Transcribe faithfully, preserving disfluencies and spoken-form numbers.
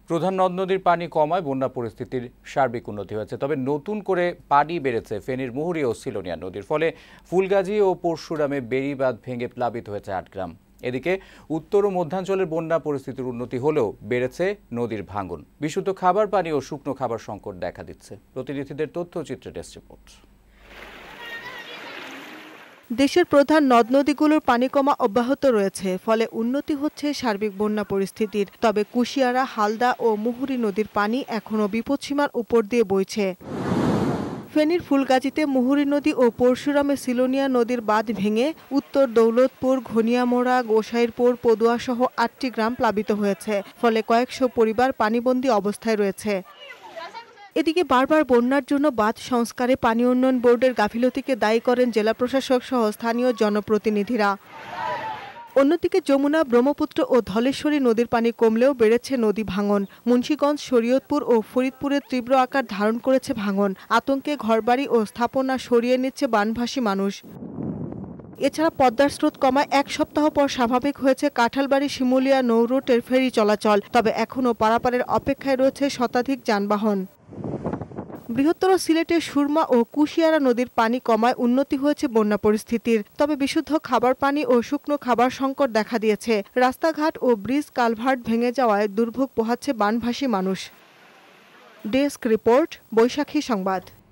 প্রধান নদ নদীর পানি কমায় বন্যা পরিস্থিতির সার্বিক উন্নতি হয়েছে। তবে নতুন করে পানি বেড়েছে ফেনীর মুহুরী ও সিলোনিয়া নদীর ফলে ফুলগাজী ও পরশুরামে বেড়িবাঁধ ভেঙে প্লাবিত হয়েছে আট গ্রাম। এদিকে উত্তর ও মধ্যাঞ্চলের বন্যা পরিস্থিতির উন্নতি হলেও বেড়েছে নদীর ভাঙন। বিশুদ্ধ খাবার পানি ও শুকনো খাবার সংকট দেখা দিচ্ছে। প্রতিনিধিদের তথ্যচিত্রে ডেস্ক রিপোর্ট। দেশের প্রধান নদ নদীগুলোর পানি কমা অব্যাহত রয়েছে, ফলে উন্নতি হচ্ছে সার্বিক বন্যা পরিস্থিতির। তবে কুশিয়ারা, হালদা ও মুহুরী নদীর পানি এখনও বিপদসীমার উপর দিয়ে বইছে। ফেনীর ফুলগাজীতে মুহুরী নদী ও পরশুরামে সিলোনিয়া নদীর বাঁধ ভেঙে উত্তর দৌলতপুর, ঘনিয়ামোড়া, গোসাইরপুর, পদুয়া সহ আটটি গ্রাম প্লাবিত হয়েছে, ফলে কয়েকশো পরিবার পানিবন্দী অবস্থায় রয়েছে। এদিকে বারবার বন্যার জন্য বাঁধ সংস্কারে পানি উন্নয়ন বোর্ডের গাফিলতিকে দায়ী করেন জেলা প্রশাসক সহ স্থানীয় জনপ্রতিনিধিরা। অন্যদিকে যমুনা, ব্রহ্মপুত্র ও ধলেশ্বরী নদীর পানি কমলেও বেড়েছে নদী ভাঙন। মুন্সিগঞ্জ, শরীয়তপুর ও ফরিদপুরে তীব্র আকার ধারণ করেছে ভাঙন। আতঙ্কে ঘরবাড়ি ও স্থাপনা সরিয়ে নিচ্ছে বানভাসী মানুষ। এছাড়া পদ্মার স্রোত কমায় এক সপ্তাহ পর স্বাভাবিক হয়েছে কাঁঠালবাড়ি শিমুলিয়া নৌরুটের ফেরি চলাচল। তবে এখনও পারাপারের অপেক্ষায় রয়েছে শতাধিক যানবাহন। বৃহত্তর সিলেটের সুরমা ও কুশিয়ারা নদীর পানি কমায় উন্নতি হয়েছে বন্যা পরিস্থিতির। তবে বিশুদ্ধ খাবার পানি ও শুকনো খাবার সংকট দেখা দিয়েছে। রাস্তাঘাট ও ব্রিজ কালভার্ট ভেঙে যাওয়ায় দুর্ভোগ পোহাচ্ছে বানভাসী মানুষ। ডেস্ক রিপোর্ট, বৈশাখী সংবাদ।